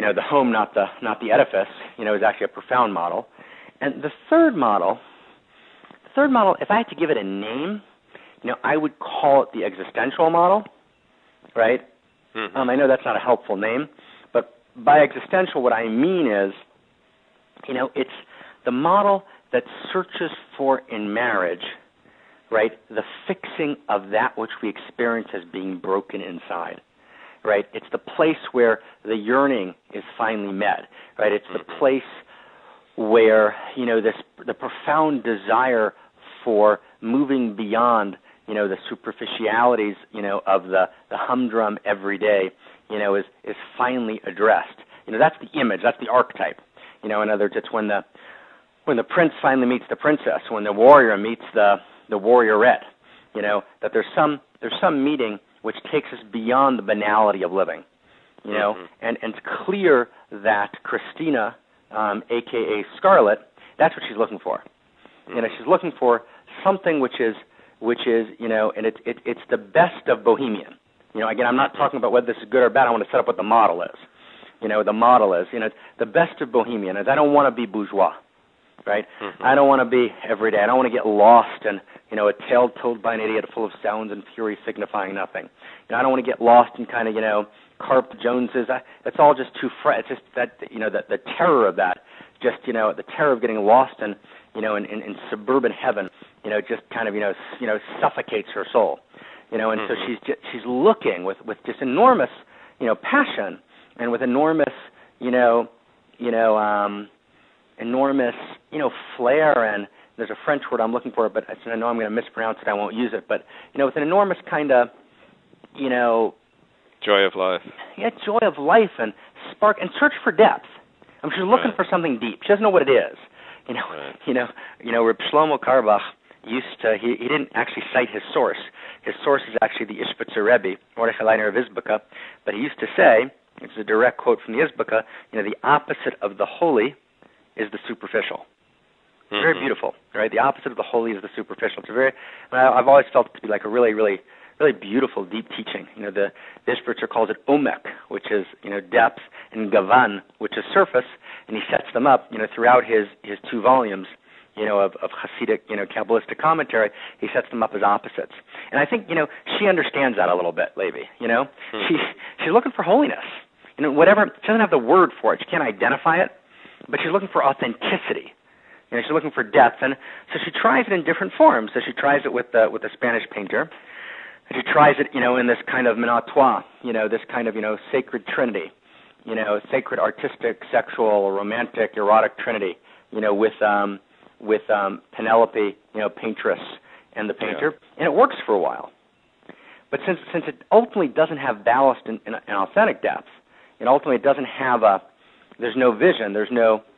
the home, not the edifice, is actually a profound model. And the third model, if I had to give it a name, I would call it the existential model, right? Mm-hmm. I know that's not a helpful name, but by existential, what I mean is, it's the model that searches for in marriage, right, the fixing of that which we experience as being broken inside, right? It's the place where the yearning is finally met, right? It's the place where, the profound desire for moving beyond, the superficialities, of the humdrum every day, is finally addressed. That's the image, that's the archetype. In other words, it's when the prince finally meets the princess, when the warrior meets the warriorette, that there's some meeting which takes us beyond the banality of living, and it's clear that Christina, aka Scarlett, that's what she's looking for. She's looking for something which is and it's the best of bohemian. Again, I'm not talking about whether this is good or bad. I want to set up what the model is. The model is, the best of bohemian is I don't want to be bourgeois, right? Mm-hmm. I don't want to be everyday. I don't want to get lost in, a tale told by an idiot full of sounds and fury signifying nothing. I don't want to get lost in kind of, Carp Joneses. That's all just too fresh. It's just that, the terror of that, just, the terror of getting lost in, in suburban heaven, just kind of, suffocates her soul. And so she's looking with just enormous, passion and with enormous, enormous, flair, and there's a French word I'm looking for, but I know I'm going to mispronounce it. I won't use it, but with an enormous kind of, joy of life. Yeah, joy of life and spark and search for depth. She's looking for something deep. She doesn't know what it is. Reb Shlomo Carlebach used to. He didn't actually cite his source. His source is actually the Ishbitzer Rebbe, Mordechai Leiner of Izbeka, but he used to say, it's a direct quote from the Izbeka, the opposite of the holy is the superficial. It's very beautiful, right? The opposite of the holy is the superficial. I've always felt it to be like a really, really, really beautiful, deep teaching. The Ishbitzer calls it omek, which is, depth, and gavan, which is surface, and he sets them up, throughout his 2 volumes, of Hasidic, Kabbalistic commentary. He sets them up as opposites. And I think, she understands that a little bit, Levi, She's looking for holiness. Whatever, she doesn't have the word for it. She can't identify it, but she's looking for authenticity. She's looking for depth, and so she tries it in different forms. So she tries it with the Spanish painter. She tries it, in this kind of menage a trois, this kind of, sacred trinity, sacred, artistic, sexual, romantic, erotic trinity, with Penelope, paintress, and the painter, and it works for a while. But since it ultimately doesn't have ballast in authentic depth, and ultimately it doesn't have there's no vision, there's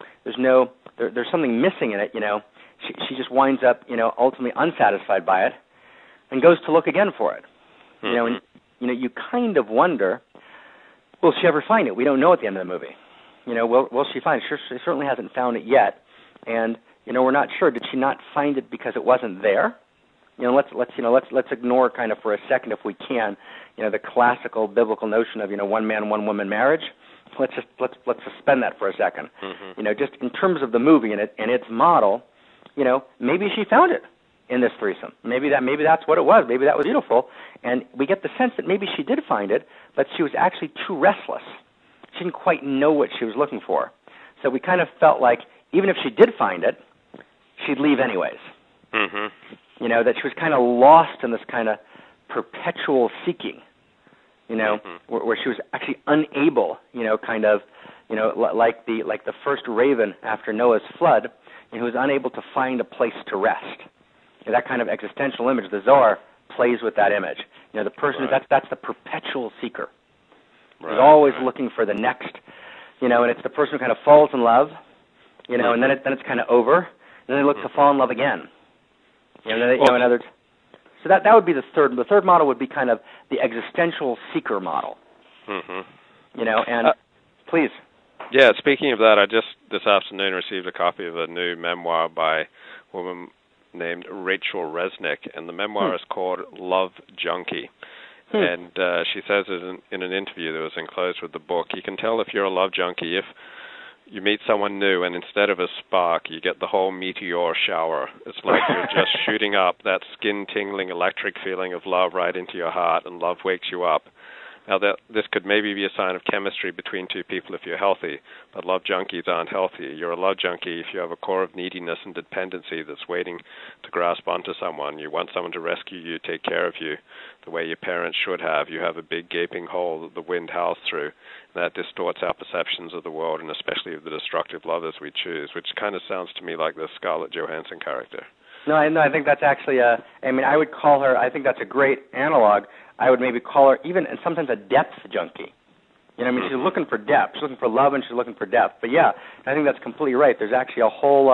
something missing in it, she just winds up, ultimately unsatisfied by it, and goes to look again for it. And you kind of wonder, will she ever find it? We don't know at the end of the movie. Will she find it? She certainly hasn't found it yet, and we're not sure. Did she not find it because it wasn't there? Let's ignore kind of for a second, if we can, the classical biblical notion of one man, one woman marriage. Let's suspend that for a second. Just in terms of the movie and its model, maybe she found it in this threesome. Maybe that's what it was. Maybe that was beautiful, and we get the sense that maybe she did find it, but she was actually too restless. She didn't quite know what she was looking for. So we kind of felt like even if she did find it, she'd leave anyways. That she was kind of lost in this kind of perpetual seeking, where she was actually unable, like the first raven after Noah's flood, who was unable to find a place to rest. That kind of existential image, the Zohar plays with that image. The person, that's the perpetual seeker. He's always looking for the next, and it's the person who kind of falls in love, and then it's kind of over, and then they look to fall in love again. In other words, so that would be the third. The third model would be kind of the existential seeker model. And please. Yeah, speaking of that, I just this afternoon received a copy of a new memoir by a woman named Rachel Resnick, and the memoir is called Love Junkie. And she says in an interview that was enclosed with the book, you can tell if you're a love junkie if you meet someone new and instead of a spark, you get the whole meteor shower. It's like you're just shooting up that skin-tingling electric feeling of love right into your heart, and love wakes you up. Now, this could maybe be a sign of chemistry between two people if you're healthy, but love junkies aren't healthy. You're a love junkie if you have a core of neediness and dependency that's waiting to grasp onto someone. You want someone to rescue you, take care of you, the way your parents should have. You have a big gaping hole that the wind howls through. That distorts our perceptions of the world, and especially of the destructive lovers we choose, which kind of sounds to me like the Scarlett Johansson character. No, I think that's actually I would call her, I think that's a great analog. I would maybe call her even, and sometimes, a depth junkie. You know, I mean, she's looking for depth. She's looking for love, and she's looking for depth. But yeah, I think that's completely right. There's actually a whole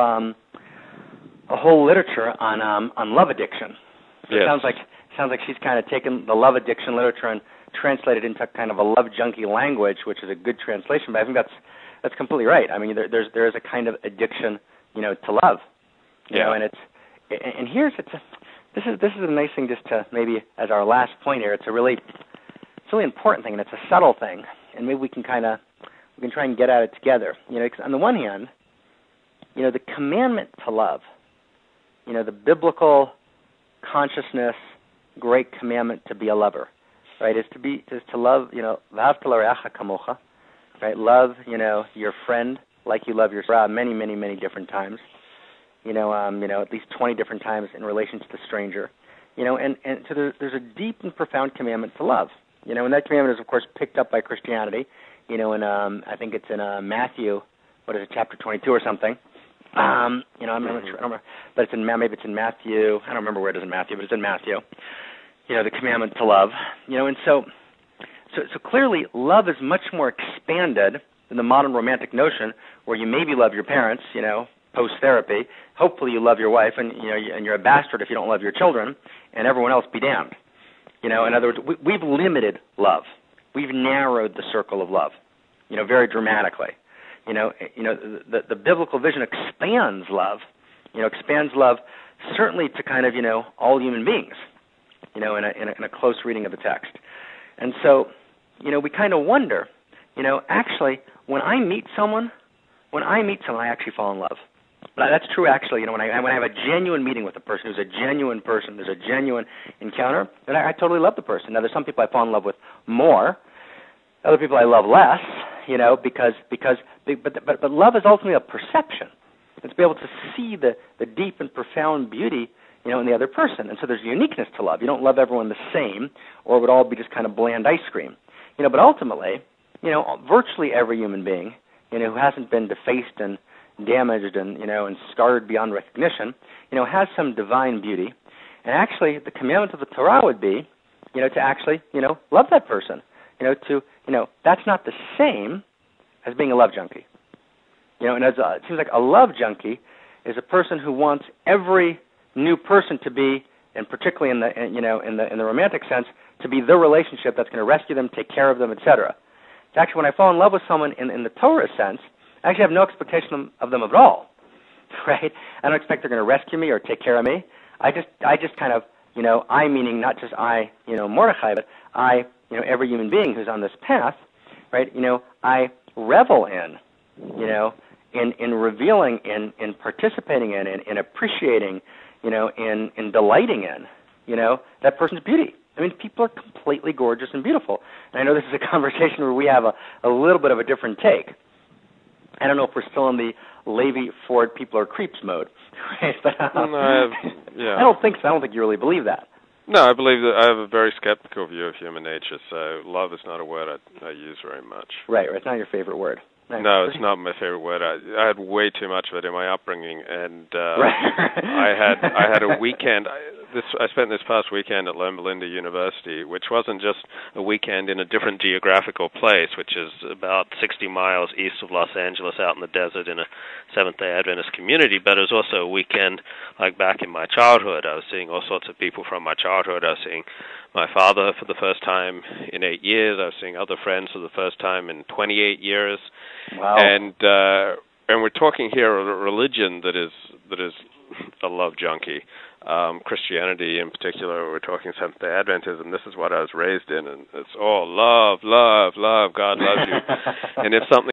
literature on love addiction. So yes. It sounds like she's kind of taken the love addiction literature and translated into kind of a love junkie language, which is a good translation. But I think that's completely right. I mean, there is a kind of addiction, you know, to love. You know, and here's this is a nice thing just to maybe as our last point here. It's a really important thing, and it's a subtle thing, and maybe we can try and get at it together. You know, 'cause on the one hand, you know, the commandment to love, you know, the biblical consciousness, great commandment to be a lover, right? Is to love, you know, v'ahavta l'oreacha kamocha, right? Love, you know, your friend like you love yourself. Many different times. You know, at least 20 different times in relation to the stranger. You know, and so there's a deep and profound commandment to love. You know, and that commandment is, of course, picked up by Christianity. You know, and I think it's in Matthew, what is it, chapter 22 or something. You know, I'm not sure, I don't remember, but maybe it's in Matthew. I don't remember where it is in Matthew, but it's in Matthew. You know, the commandment to love. You know, and so clearly, love is much more expanded than the modern romantic notion, where you maybe love your parents, you know, post-therapy. Hopefully you love your wife, and you know, and you're a bastard if you don't love your children, and everyone else be damned. You know, in other words, we've limited love. We've narrowed the circle of love, you know, very dramatically. You know, the biblical vision expands love. You know, expands love certainly to kind of, you know, all human beings. You know, in a close reading of the text, and so, you know, we kind of wonder, you know, actually, when I meet someone, I actually fall in love. But that's true, actually. You know, when I have a genuine meeting with a person who's a genuine person, there's a genuine encounter, then I totally love the person. Now, there's some people I fall in love with more, other people I love less. You know, but love is ultimately a perception. It's to be able to see the deep and profound beauty, you know, in the other person. And so there's uniqueness to love. You don't love everyone the same, or it would all be just kind of bland ice cream. You know, but ultimately, you know, virtually every human being, you know, who hasn't been defaced and damaged and, you know, and scarred beyond recognition, you know, has some divine beauty. And actually, the commandment of the Torah would be, you know, to actually, you know, love that person. You know, that's not the same as being a love junkie. You know, and it seems like a love junkie is a person who wants every new person to be, and particularly in the romantic sense, to be the relationship that's going to rescue them, take care of them, etc. Actually, when I fall in love with someone in the Torah sense, I actually have no expectation of them at all, right? I don't expect they're going to rescue me or take care of me. I just kind of, you know, I meaning not just I, you know, Mordechai, but I, you know, every human being who's on this path, right? You know, I revel in, you know, in revealing, in participating in appreciating, you know, in delighting in, you know, that person's beauty. I mean, people are completely gorgeous and beautiful. And I know this is a conversation where we have a little bit of a different take. I don't know if we're still in the Levi Ford people are creeps mode, right? But, yeah. I don't think so. I don't think you really believe that. No, I believe that I have a very skeptical view of human nature, so love is not a word I use very much. Right, it's not your favorite word. No, it's not my favorite word. I had way too much of it in my upbringing, and I had a weekend. I spent this past weekend at Loma Linda University, which wasn't just a weekend in a different geographical place, which is about 60 miles east of Los Angeles, out in the desert in a Seventh-day Adventist community, but it was also a weekend like back in my childhood. I was seeing all sorts of people from my childhood. I was seeing my father for the first time in 8 years. I was seeing other friends for the first time in 28 years. Wow. And we're talking here of a religion that is a love junkie. Christianity in particular, we're talking Seventh-day Adventism, this is what I was raised in, and it's all love, love, love, God loves you. And if something